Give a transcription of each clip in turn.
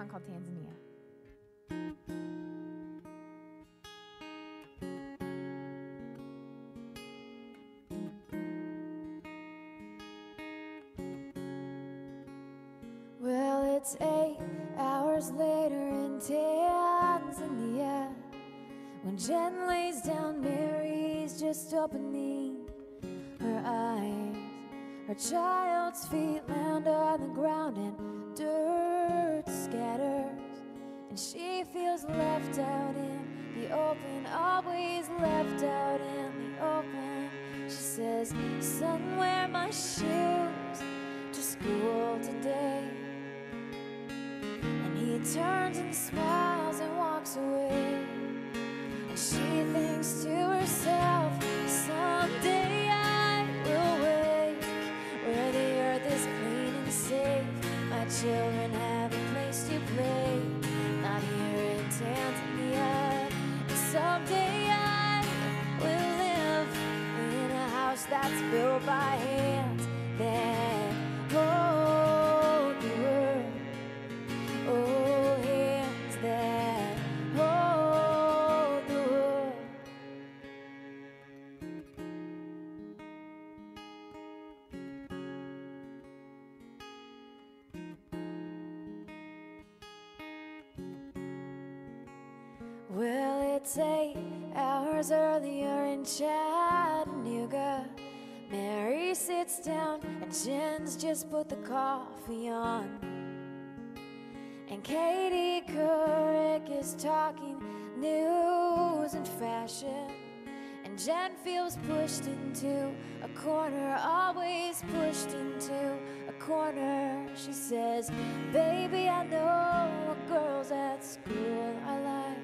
song called Tanzania. Well, it's 8 hours later in Tanzania, when Jen lays down, Mary's just opening her eyes. Her child's feet land on the ground and dirt scatters, and she feels left out in the open, always left out in the open. She says, "Son, wear my shoes to school today." And he turns and smiles and walks away. And she thinks to herself, someday I will wake where the earth is clean and safe. My children have a place to play, not here in Tanzania. And someday I will live in a house that's built by hands that hold the world. Oh, hands that hold the world. Well, it's 8 hours earlier in Chattanooga. Mary sits down and Jen's just put the coffee on. And Katie Couric is talking news and fashion. And Jen feels pushed into a corner, always pushed into a corner. She says, "Baby, I know what girls at school are like."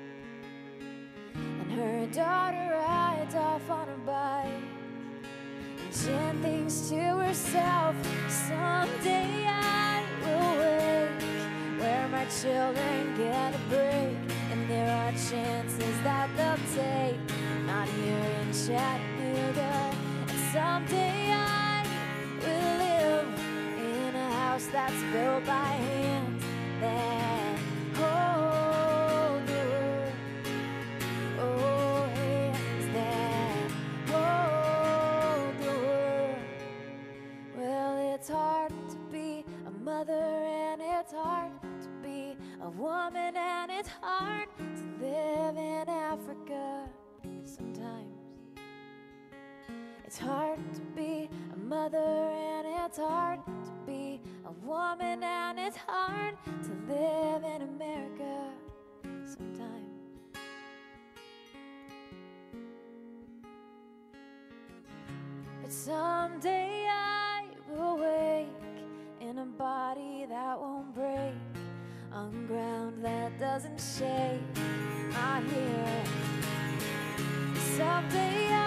And her daughter rides off on a bike. And Jen thinks to herself, someday I will wake where my children get a break. And there are chances that they'll take, not here in Chattanooga. And someday I will live in a house that's built by hands that hold the world. Oh, hands that hold the world. Well, it's hard to be a mother, and it's hard to be a woman, and it's hard to live in Africa sometimes. It's hard to be a mother, and it's hard to be a woman, and it's hard to live in America sometimes. But someday I will wake in a body that won't break, on ground that doesn't shake, not here. Someday